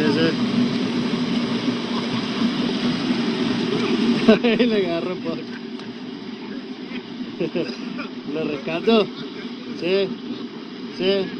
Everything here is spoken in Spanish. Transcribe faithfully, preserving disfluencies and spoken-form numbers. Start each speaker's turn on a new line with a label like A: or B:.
A: sí. Le agarro un poco. ¿Lo rescato? Sí, sí.